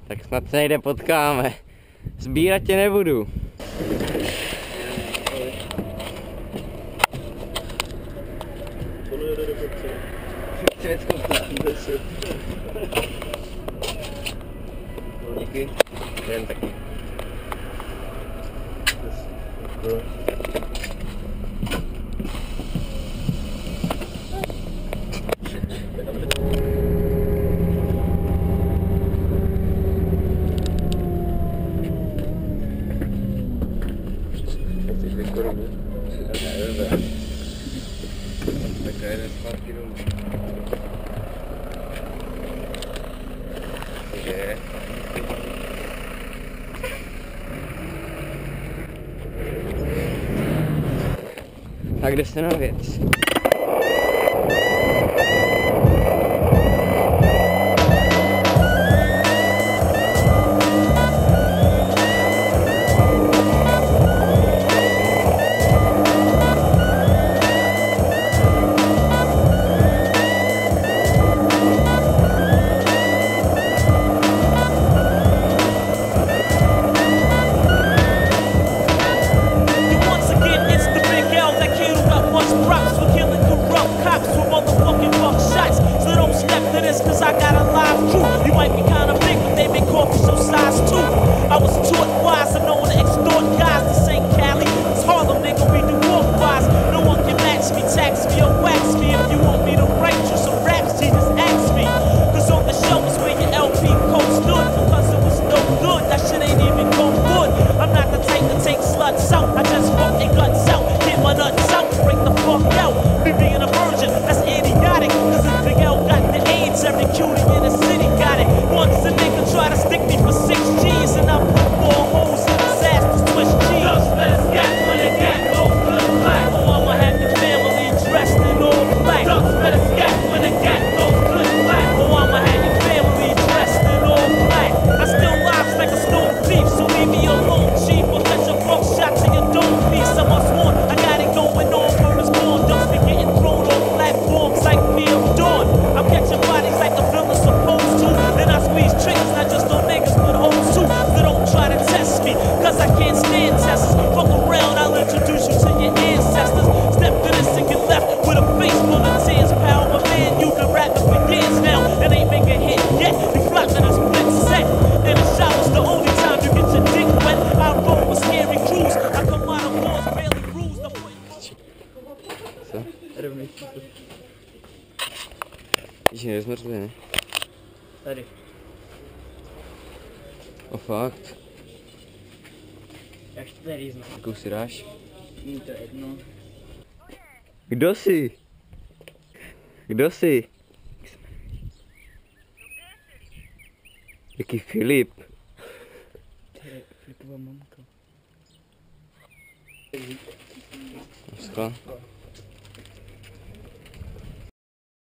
Tak snad se někde potkáme. Sbírat tě nebudu. Díky. Jen taky. Tak jeden zpátky domů. Je. A kde jste na věc? Cause I got a live crew. You might be kinda big, but they make coffee so size 2. I was taught wise and known to extort guys. This ain't Cali, it's Harlem, nigga, we do walk wise. No one can match me, tax me or wax me. If you want me to write you some raps, G, just ask me. Cause on the show is where your LP code stood. Because it was no good, that shit ain't even go good. I'm not the type to take sluts out, I just fuck their guts out. Get my nuts out, break the fuck out. Me being a virgin, that's idiotic. Cause if Big L got the AIDS, every cutie in the city got it. Once a nigga try to stick me for 6 G's, and I put 4 holes in his ass to twist G's. Just let us get when the cat goes to the black. Oh, I'ma have your family dressed in all black. Just let us get when the cat goes to the black. Oh, I'ma have your family dressed in all black. I still lives like a stone thief, so leave me alone, chief. Or let your buck shot to your dome piece. I must warn, I got it going on, word is born. Don't be getting thrown on platforms like Fear of Dawn. I'm catching bodies like a villain supposed to. Then I squeeze triggers, not just on niggas, but hoes too. So don't try to test me, cause I can't stand testers. Fuck around, I'll introduce you to your ancestors. Step to this and get left with a face full of tears. Pal, my man, you've been rapping for years now and ain't make a hit yet. You flopping a split set. In the shower's the only time you get your dick wet. I roll with scary crews. I come out of wars, barely bruised. Co? Když nezmrzli, ne? Tady. O fakt? Jak to tady znám? Jakou si dáš? Není to jedno. Kdo jsi? Kdo jsi? Jaký Filip? To je Filipová mamka. Skla.